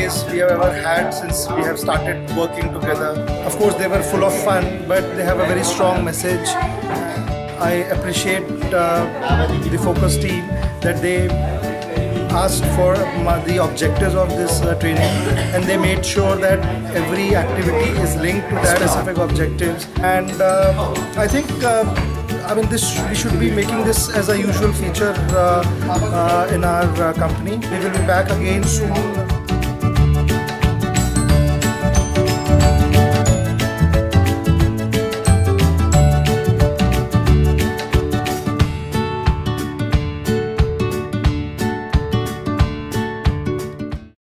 days we have ever had since we have started working together. Of course, they were full of fun, but they have a very strong message. I appreciate the Focus team that they asked for the objectives of this training, and they made sure that every activity is linked to that specific objectives. And I think we should be making this as a usual feature in our company. We will be back again soon.